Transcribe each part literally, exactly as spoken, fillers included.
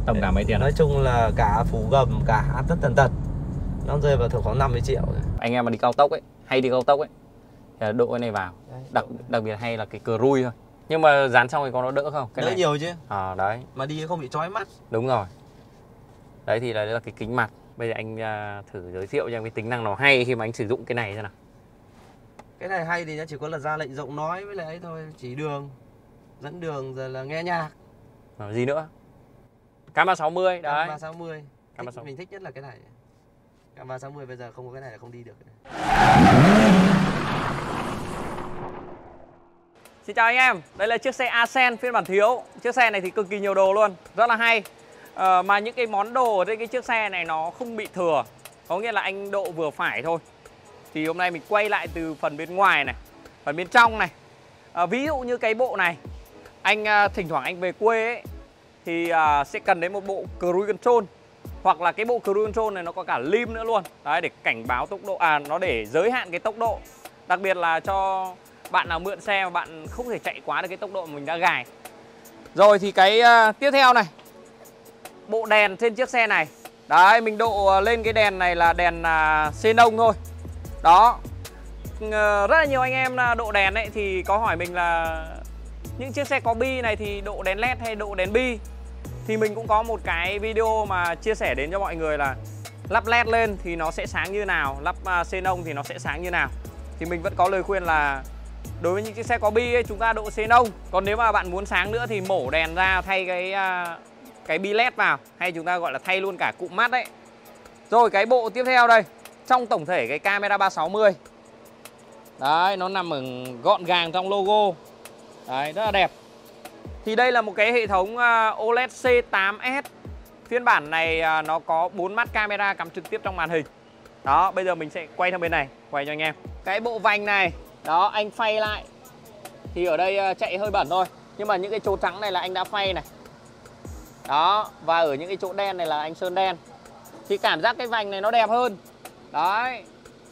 Tầm cả mấy tiền? Nói chung là cả phủ gầm, cả tất tần tật nó rơi vào khoảng năm mươi triệu. Anh em mà đi cao tốc ấy, hay đi cao tốc ấy, thì độ cái này vào. Đặc đặc biệt hay là cái cờ rui thôi. Nhưng mà dán xong thì có nó đỡ không? Cái đỡ này nhiều chứ. À đấy. Mà đi không bị chói mắt. Đúng rồi. Đấy thì là, là cái kính mặt. Bây giờ anh uh, thử giới thiệu cho em cái tính năng nào hay khi mà anh sử dụng cái này xem nào. Cái này hay thì nó chỉ có là ra lệnh giọng nói với lại ấy thôi, chỉ đường, dẫn đường rồi là nghe nhạc. À, gì nữa? Cam ba sáu mươi đấy. Cam ba sáu mươi. Thích, mình thích nhất là cái này. Cam ba sáu mươi bây giờ không có cái này là không đi được. Xin chào anh em, đây là chiếc xe Ascend phiên bản thiếu. Chiếc xe này thì cực kỳ nhiều đồ luôn, rất là hay. à, Mà những cái món đồ ở trên cái chiếc xe này nó không bị thừa, có nghĩa là anh độ vừa phải thôi. Thì hôm nay mình quay lại từ phần bên ngoài này, phần bên trong này. à, Ví dụ như cái bộ này, anh à, thỉnh thoảng anh về quê ấy, thì à, sẽ cần đến một bộ cruise control. Hoặc là cái bộ cruise control này nó có cả lim nữa luôn. Đấy, để cảnh báo tốc độ, à nó để giới hạn cái tốc độ. Đặc biệt là cho bạn nào mượn xe mà bạn không thể chạy quá được cái tốc độ mà mình đã gài. Rồi thì cái uh, tiếp theo này, bộ đèn trên chiếc xe này. Đấy, mình độ lên cái đèn này là đèn uh, xenon thôi. Đó, uh, rất là nhiều anh em độ đèn ấy thì có hỏi mình là những chiếc xe có bi này thì độ đèn led hay độ đèn bi. Thì mình cũng có một cái video mà chia sẻ đến cho mọi người là lắp led lên thì nó sẽ sáng như nào, lắp uh, xenon thì nó sẽ sáng như nào. Thì mình vẫn có lời khuyên là đối với những chiếc xe có bi ấy, chúng ta độ xenon. Còn nếu mà bạn muốn sáng nữa thì mổ đèn ra, thay cái uh, cái bi led vào, hay chúng ta gọi là thay luôn cả cụm mắt đấy. Rồi cái bộ tiếp theo đây, trong tổng thể cái camera ba sáu mươi. Đấy, nó nằm ở gọn gàng trong logo. Đấy, rất là đẹp. Thì đây là một cái hệ thống uh, ô led C tám S. Phiên bản này uh, nó có bốn mắt camera cắm trực tiếp trong màn hình. Đó, bây giờ mình sẽ quay sang bên này, quay cho anh em. Cái bộ vành này, đó, anh phay lại. Thì ở đây chạy hơi bẩn thôi. Nhưng mà những cái chỗ trắng này là anh đã phay này. Đó, và ở những cái chỗ đen này là anh sơn đen. Thì cảm giác cái vành này nó đẹp hơn. Đấy.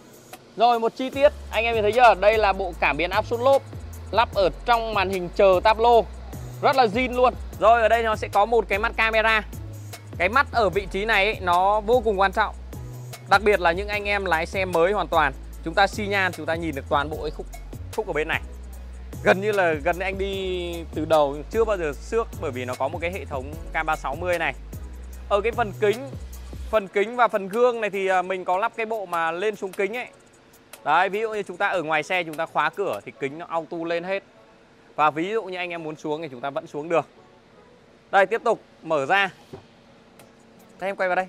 Rồi một chi tiết, anh em nhìn thấy chưa? Đây là bộ cảm biến áp suất lốp, lắp ở trong màn hình chờ táp lô. Rất là zin luôn. Rồi ở đây nó sẽ có một cái mắt camera. Cái mắt ở vị trí này ấy, nó vô cùng quan trọng. Đặc biệt là những anh em lái xe mới hoàn toàn, chúng ta xi nhan, chúng ta nhìn được toàn bộ cái khúc khúc ở bên này. Gần như là gần như anh đi từ đầu chưa bao giờ xước, bởi vì nó có một cái hệ thống cam ba sáu mươi này. Ở cái phần kính, phần kính và phần gương này thì mình có lắp cái bộ mà lên xuống kính ấy. Đấy, ví dụ như chúng ta ở ngoài xe chúng ta khóa cửa thì kính nó auto lên hết. Và ví dụ như anh em muốn xuống thì chúng ta vẫn xuống được. Đây, tiếp tục mở ra. Đây, em quay vào đây.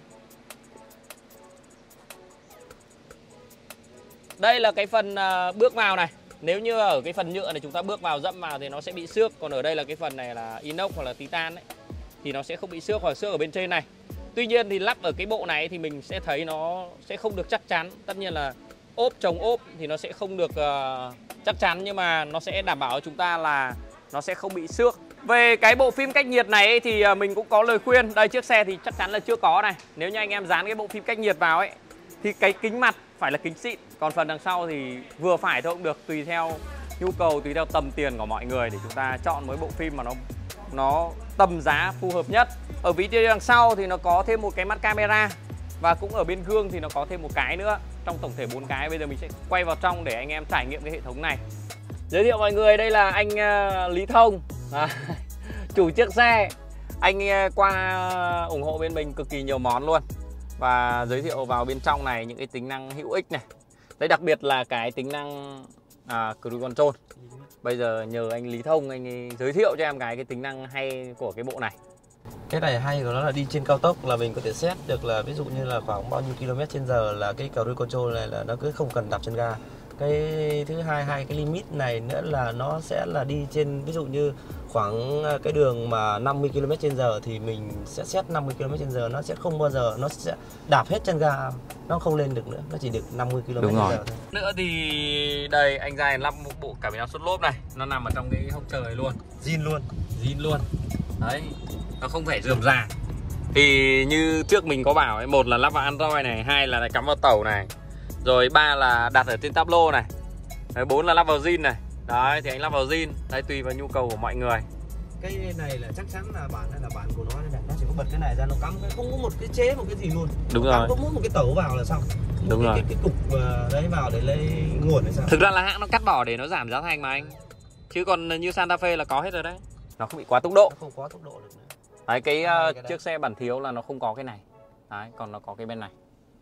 Đây là cái phần uh, bước vào này. Nếu như ở cái phần nhựa này chúng ta bước vào dẫm vào thì nó sẽ bị xước. Còn ở đây là cái phần này là inox hoặc là titan ấy, thì nó sẽ không bị xước hoặc xước ở bên trên này. Tuy nhiên thì lắp ở cái bộ này thì mình sẽ thấy nó sẽ không được chắc chắn. Tất nhiên là ốp chống ốp thì nó sẽ không được uh, chắc chắn, nhưng mà nó sẽ đảm bảo cho chúng ta là nó sẽ không bị xước. Về cái bộ phim cách nhiệt này ấy, thì uh, mình cũng có lời khuyên. Đây, chiếc xe thì chắc chắn là chưa có này. Nếu như anh em dán cái bộ phim cách nhiệt vào ấy thì cái kính mặt phải là kính xịn, còn phần đằng sau thì vừa phải thôi cũng được, tùy theo nhu cầu, tùy theo tầm tiền của mọi người để chúng ta chọn một bộ phim mà nó nó tầm giá phù hợp nhất. Ở vị trí đằng sau thì nó có thêm một cái mắt camera, và cũng ở bên gương thì nó có thêm một cái nữa, trong tổng thể bốn cái. Bây giờ mình sẽ quay vào trong để anh em trải nghiệm cái hệ thống này. Giới thiệu mọi người, đây là anh uh, Lý Thông, à, chủ chiếc xe. Anh uh, qua ủng hộ bên mình cực kỳ nhiều món luôn. Và giới thiệu vào bên trong này những cái tính năng hữu ích này. Đấy, đặc biệt là cái tính năng à, cruise control. Bây giờ nhờ anh Lý Thông anh ấy giới thiệu cho em cái cái tính năng hay của cái bộ này. Cái này hay của nó là đi trên cao tốc là mình có thể set được là ví dụ như là khoảng bao nhiêu km trên giờ là cái cruise control này là nó cứ không cần đạp chân ga. Cái thứ hai, hai cái limit này nữa là nó sẽ là đi trên ví dụ như khoảng cái đường mà năm mươi ki lô mét trên giờ thì mình sẽ set năm mươi ki lô mét trên giờ, nó sẽ không bao giờ nó sẽ đạp hết chân ga, nó không lên được nữa, nó chỉ được năm mươi ki lô mét trên giờ thôi. Nữa thì đây anh Giai lắp một bộ cảm biến áp suất lốp này, nó nằm ở trong cái hốc trời luôn, zin luôn, zin luôn. Đấy, nó không phải rườm rà. Thì như trước mình có bảo ấy, một là lắp vào Android này, hai là cắm vào tàu này, rồi ba là đặt ở trên tablo này, đấy, bốn là lắp vào zin này. Đấy, thì anh lắp vào zin, đấy tùy vào nhu cầu của mọi người. Cái này là chắc chắn là bản này là bản của nó, này nó chỉ có bật cái này ra nó cắm không có một cái chế một cái gì luôn. Đúng nó rồi. Có mỗi một cái tẩu vào là xong. Đúng cái, rồi. Cái, cái cục đấy vào để lấy nguồn hay sao? Thực ra là hãng nó cắt bỏ để nó giảm giá thành mà anh. Chứ còn như Santa Fe là có hết rồi đấy. Nó không bị quá tốc độ. Nó không quá tốc độ được nữa. Đấy, cái, cái uh, chiếc xe bản thiếu là nó không có cái này. Đấy, còn nó có cái bên này.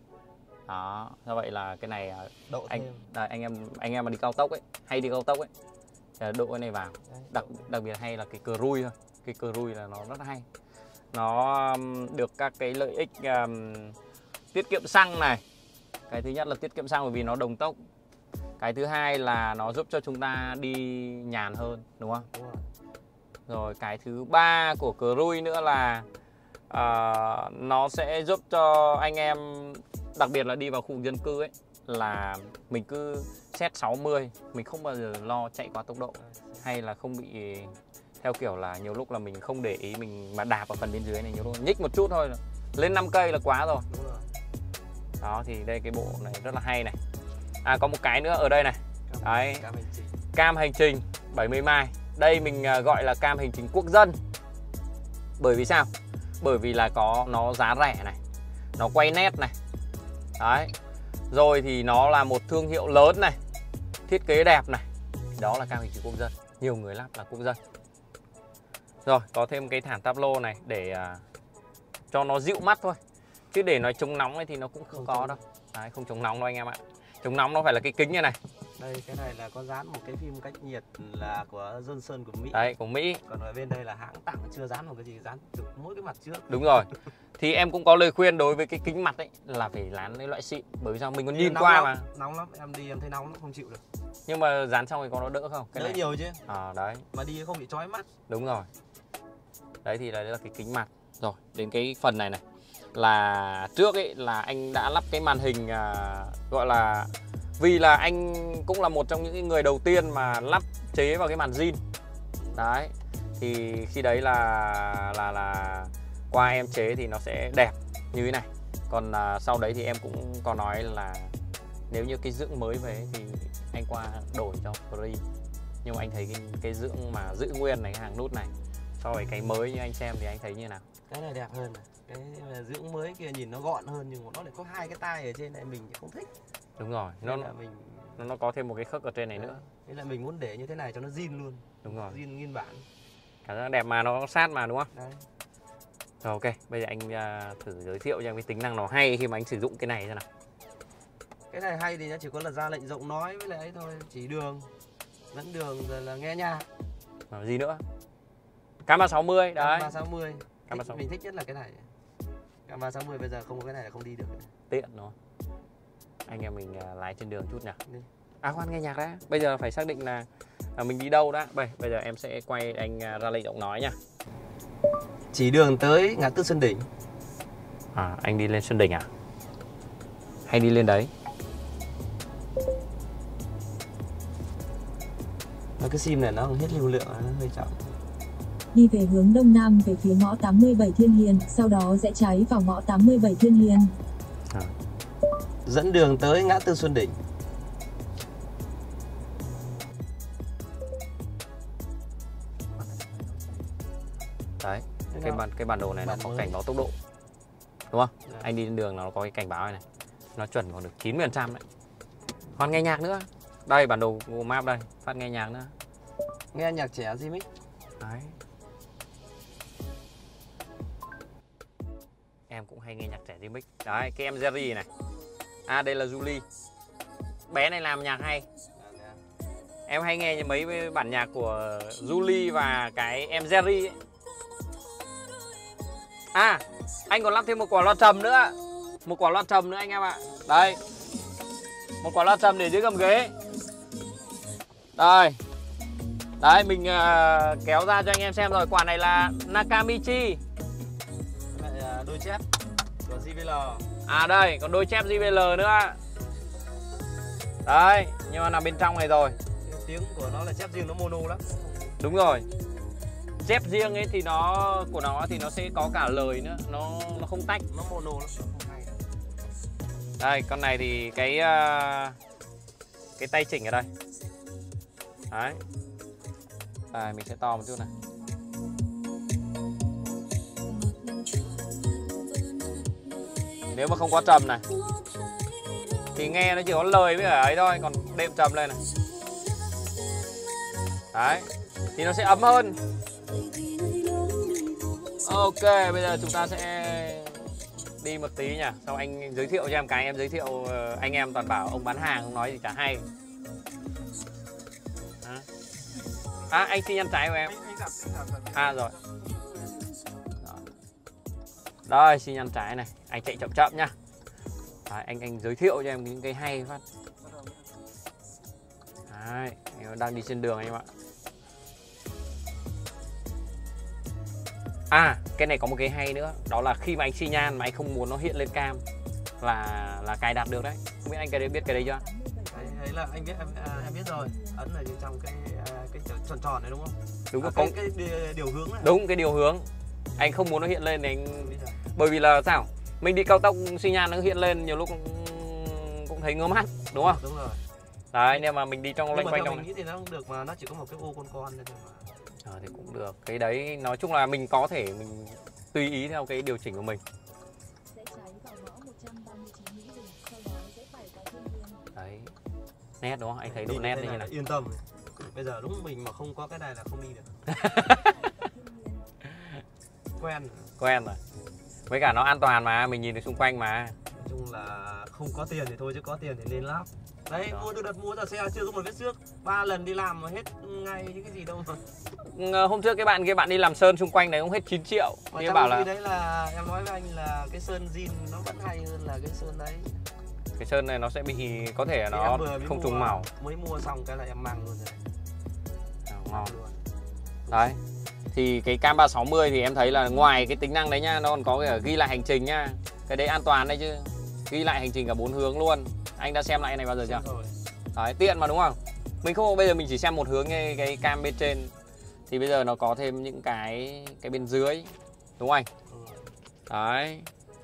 Đó, do vậy là cái này độ anh thêm. đây, anh em anh em mà đi cao tốc ấy, hay đi cao tốc ấy, độ cái này vào. Đấy, đặc đặc biệt hay là cái cruise thôi. Cái cruise là nó rất hay. Nó um, được các cái lợi ích um, tiết kiệm xăng này. Cái thứ nhất là tiết kiệm xăng bởi vì nó đồng tốc. Cái thứ hai là nó giúp cho chúng ta đi nhàn hơn, đúng không? Đúng rồi. Rồi cái thứ ba của cruise nữa là uh, nó sẽ giúp cho anh em, đặc biệt là đi vào khu vực dân cư ấy, là mình cứ set sáu mươi, mình không bao giờ lo chạy quá tốc độ, hay là không bị theo kiểu là nhiều lúc là mình không để ý, mình mà đạp ở phần bên dưới này nhiều lúc nhích một chút thôi, lên năm cây là quá rồi. Đúng rồi. Đó thì đây cái bộ này rất là hay này. À có một cái nữa ở đây này. Cam, đấy, cam hành trình. Cam hành trình bảy mươi mai. Đây mình gọi là cam hành trình quốc dân. Bởi vì sao? Bởi vì là có nó giá rẻ này, nó quay nét này. Đấy. Rồi thì nó là một thương hiệu lớn này, thiết kế đẹp này. Đó là cam hành trình quốc dân. Nhiều người lắp là quốc dân. Rồi có thêm cái thảm tablo này để uh, cho nó dịu mắt thôi. Chứ để nói chống nóng ấy thì nó cũng không, không có đâu. Đấy, không chống nóng đâu anh em ạ. Chống nóng nó phải là cái kính như này. Đây cái này là có dán một cái phim cách nhiệt là của Johnson của Mỹ. Đấy, của Mỹ. Còn ở bên đây là hãng tặng chưa dán một cái gì, dán được mỗi cái mặt trước. Đúng rồi. Thì em cũng có lời khuyên đối với cái kính mặt ấy là phải dán cái loại xịn, bởi vì sao mình còn nhìn qua lắm, mà. Nóng lắm, em đi em thấy nóng lắm, không chịu được. Nhưng mà dán xong thì có nó đỡ không? Cái đỡ này nhiều chứ. À đấy. Mà đi không bị chói mắt. Đúng rồi. Đấy thì đấy là cái kính mặt. Rồi, đến cái phần này này. Là trước ấy là anh đã lắp cái màn hình à, gọi là, vì là anh cũng là một trong những người đầu tiên mà lắp chế vào cái màn zin. Đấy. Thì khi đấy là là là qua em chế thì nó sẽ đẹp như thế này. Còn à, sau đấy thì em cũng có nói là nếu như cái dưỡng mới về thì anh qua đổi cho free. Nhưng mà anh thấy cái, cái dưỡng mà giữ nguyên này, cái hàng nút này, so với cái mới như anh xem thì anh thấy như nào? Cái này đẹp hơn này. Cái dưỡng mới kia nhìn nó gọn hơn nhưng mà nó lại có hai cái tai ở trên này mình không thích. Đúng rồi, nó là mình nó nó có thêm một cái khớp ở trên này nữa. Thế là mình muốn để như thế này cho nó zin luôn. Đúng rồi. Zin nguyên bản. Cảm giác đẹp mà nó sát mà đúng không? Đấy. Rồi ok, bây giờ anh uh, thử giới thiệu cho em cái tính năng nó hay khi mà anh sử dụng cái này thế nào. Cái này hay thì nó chỉ có là ra lệnh giọng nói với lại ấy thôi, chỉ đường, dẫn đường rồi là nghe nhạc. Rồi gì nữa? Camera sáu mươi đấy. Camera sáu mươi. Camera Thích, sáu mươi. mình thích nhất là cái này. Camera sáu mươi bây giờ không có cái này là không đi được. Tiện đúng không? Anh em mình uh, lái trên đường chút nhỉ. Đi. À khoan, nghe nhạc đã. Bây giờ phải xác định là, là mình đi đâu đã. Bây, bây giờ em sẽ quay anh uh, ra lệnh giọng nói nha. Chỉ đường tới ngã tư Xuân Đỉnh. À, anh đi lên Xuân Đỉnh à? Hay đi lên đấy? Nó cái sim này nó hết lưu lượng, nó hơi chậm. Đi về hướng đông nam về phía ngõ tám mươi bảy Thiên Hiền, sau đó rẽ trái vào ngõ tám mươi bảy Thiên Hiền. À. Dẫn đường tới ngã tư Xuân Đỉnh. Đấy, cái bản cái bản đồ này bản nó có mới. Cảnh báo tốc độ. Đúng không? Đấy. Anh đi trên đường nó có cái cảnh báo này này. Nó chuẩn còn được chín mươi phần trăm đấy. Còn nghe nhạc nữa. Đây bản đồ Google Maps đây, phát nghe nhạc nữa. Nghe nhạc trẻ gì mix. Đấy. Em cũng hay nghe nhạc trẻ remix. Đấy, cái em Jerry này. À đây là Julie. Bé này làm nhạc hay. Em hay nghe mấy bản nhạc của Julie và cái em Jerry ấy. À, anh còn lắp thêm một quả loa trầm nữa. Một quả loa trầm nữa anh em ạ. Đây. Một quả loa trầm để dưới gầm ghế. Đây. Đấy, mình uh, kéo ra cho anh em xem rồi. Quả này là Nakamichi. Lại đôi chép của giê vê lờ. À đây, còn đôi chép giê vê lờ nữa. Đấy, nhưng mà nằm bên trong này rồi. Tiếng của nó là chép riêng, nó mono lắm. Đúng rồi. Chép riêng ấy thì nó của nó thì nó sẽ có cả lời nữa, nó nó không tách, nó mono lắm, không hay. Đây, con này thì cái uh, cái tay chỉnh ở đây. Đấy. Đây, mình sẽ to một chút này. nếu mà không có trầm này thì nghe nó chỉ có lời với cả ấy thôi, còn đệm trầm lên này. Đấy, thì nó sẽ ấm hơn. Ok, bây giờ chúng ta sẽ đi một tí nhỉ. Sau anh giới thiệu cho em cái, em giới thiệu anh em toàn bảo ông bán hàng không nói gì chả hay. À, anh xin nhăn trái của em. À rồi. Đây, xin nhăn trái này. Anh chạy chậm chậm nhá. Đấy, anh anh giới thiệu cho em những cái hay phát. Đấy, anh đang đi trên đường anh em ạ. À, cái này có một cái hay nữa, đó là khi mà anh xi nhan mà anh không muốn nó hiện lên cam là là cài đặt được đấy. Không biết anh cái đấy biết cái đấy chưa? Đấy là anh biết, em, em biết rồi. Ấn ở trong cái cái tròn tròn này đúng không? Đúng à, cái, cái, cái điều hướng này. Đúng, cái điều hướng. Anh không muốn nó hiện lên thì anh, bởi vì là sao? Mình đi cao tốc xi nhan nó hiện lên nhiều lúc cũng, cũng thấy ngứa mắt, đúng không? Đúng rồi. Đấy, nhưng mà mình đi trong loanh quanh trong mình nghĩ thì nó không được, mà nó chỉ có một cái ô con con thôi mà. Ờ thì cũng được. Cái đấy nói chung là mình có thể mình tùy ý theo cái điều chỉnh của mình. Đấy. Nét đúng không? Anh thấy độ nét như thế này. Yên tâm. Bây giờ đúng mình mà không có cái này là không đi được. Quen. Quen rồi. Với cả nó an toàn mà, mình nhìn được xung quanh mà. Nói chung là không có tiền thì thôi, chứ có tiền thì lên lắp. Đấy, đó. Mua từ đợt mua ra xe chưa có một vết xước, ba lần đi làm mà hết ngay những cái gì đâu mà. Hôm trước cái bạn kia bạn đi làm sơn xung quanh đấy cũng hết chín triệu. Mà trong bảo là đấy là em nói với anh là cái sơn zin nó vẫn hay hơn là cái sơn đấy. Cái sơn này nó sẽ bị, có thể là nó không trùng màu. Mới mua xong cái là em mang luôn rồi. À, ngon. Đấy. Thì cái cam ba sáu mươi thì em thấy là ngoài cái tính năng đấy nhá, nó còn có cái ghi lại hành trình nhá. Cái đấy an toàn đấy chứ. Ghi lại hành trình cả bốn hướng luôn. Anh đã xem lại cái này bao giờ chưa? Đấy, tiện mà đúng không? Mình không, bây giờ mình chỉ xem một hướng cái, cái cam bên trên. Thì bây giờ nó có thêm những cái cái bên dưới. Đúng không anh? Đấy.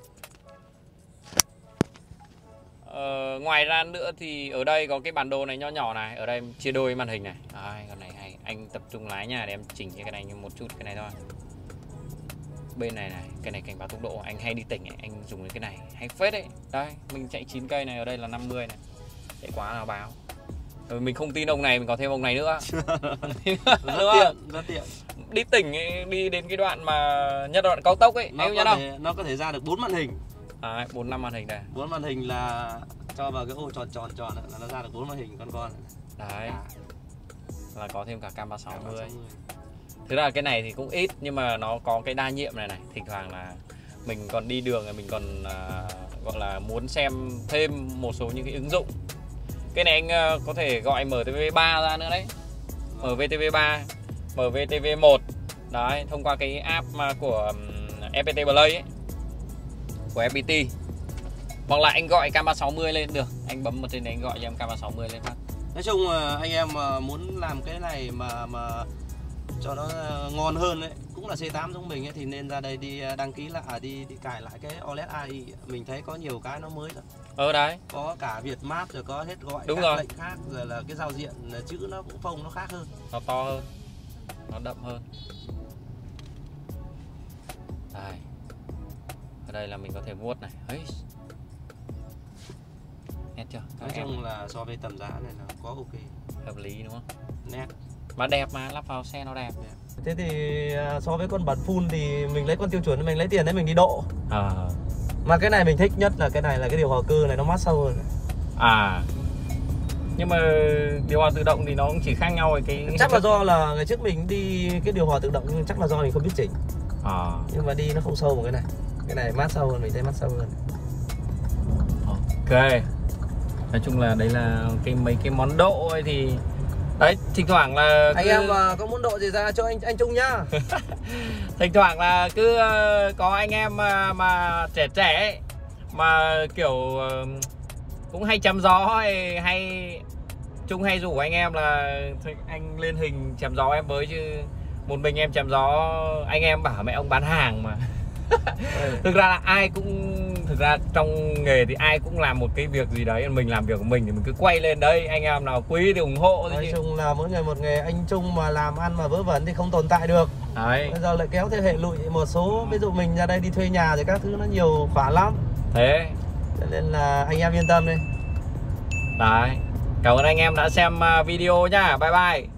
Ờ, ngoài ra nữa thì ở đây có cái bản đồ này nho nhỏ này. Ở đây chia đôi màn hình này. Đấy, con này hay. Anh tập trung lái nha để em chỉnh cái này một chút cái này thôi. Bên này này, cái này cảnh báo tốc độ. Anh hay đi tỉnh ấy, anh dùng cái này hay phết đấy. Đây, mình chạy chín cây này, ở đây là năm mươi này. Chạy quá là báo. Rồi mình không tin ông này, mình có thêm ông này nữa. Rất tiện, rất tiện. Đi tỉnh ấy, đi đến cái đoạn mà nhất đoạn cao tốc ấy, nó anh có không? Thể, nó có thể ra được bốn màn hình. À, bốn năm màn hình này. bốn màn hình là cho vào cái ô tròn tròn tròn là nó ra được bốn màn hình con con. Đấy. Là có thêm cả cam ba sáu mươi. Thực ra cái này thì cũng ít, nhưng mà nó có cái đa nhiệm này này. Thỉnh thoảng là mình còn đi đường, mình còn uh, gọi là muốn xem thêm một số những cái ứng dụng. Cái này anh uh, có thể gọi M T V ba ra nữa đấy. M V T V ba, M V T V một. Đấy, thông qua cái app của um, ép pê tê Play ấy, của ép pê tê. Hoặc là anh gọi cam ba sáu mươi lên được. Anh bấm một trên đấy anh gọi cho em cam ba sáu mươi lên phát. Nói chung anh em muốn làm cái này mà mà cho nó ngon hơn đấy, cũng là C tám giống mình ấy, thì nên ra đây đi đăng ký lại, à, đi đi cài lại cái o led a i. Mình thấy có nhiều cái nó mới lắm. Ờ đấy. Có cả Việt Map rồi, có hết gọi đúng các rồi. lệnh khác, rồi là cái giao diện chữ nó cũng phông nó khác hơn, nó to hơn, nó đậm hơn. Đây. Ở đây là mình có thể vuốt này. Ấy. Nét chưa? Nói chung là so với tầm giá này là có ok, hợp lý đúng không? Nét. Mà đẹp mà, lắp vào xe nó đẹp. Thế thì so với con bản full thì mình lấy con tiêu chuẩn, mình lấy tiền đấy mình đi độ. À. Mà cái này mình thích nhất là cái này, là cái điều hòa cơ này nó mát sâu hơn. À. Nhưng mà điều hòa tự động thì nó cũng chỉ khác nhau cái chắc là do là ngày trước mình đi cái điều hòa tự động, nhưng chắc là do mình không biết chỉnh. À. Nhưng mà đi nó không sâu một cái này. Cái này mát sâu hơn, mình thấy mát sâu hơn. Ok. Nói chung là đây là cái mấy cái món độ ấy thì đấy, thỉnh thoảng là cứ... anh em mà có muốn độ gì ra cho anh anh Trung nhá. Thỉnh thoảng là cứ có anh em mà, mà trẻ trẻ ấy, mà kiểu cũng hay chém gió hay, hay Trung hay rủ anh em là anh lên hình chém gió em với, chứ một mình em chém gió anh em bảo mẹ ông bán hàng mà. Thực ra là ai cũng, thực ra trong nghề thì ai cũng làm một cái việc gì đấy, mình làm việc của mình thì mình cứ quay lên đấy, anh em nào quý thì ủng hộ. Nói chung là mỗi người một nghề, anh Trung mà làm ăn mà vớ vẩn thì không tồn tại được. Đấy. Bây giờ lại kéo theo hệ lụy một số, ví dụ mình ra đây đi thuê nhà thì các thứ nó nhiều khoản lắm. Thế Cho nên là anh em yên tâm đi. đấy, cảm ơn anh em đã xem video nhá. Bye bye.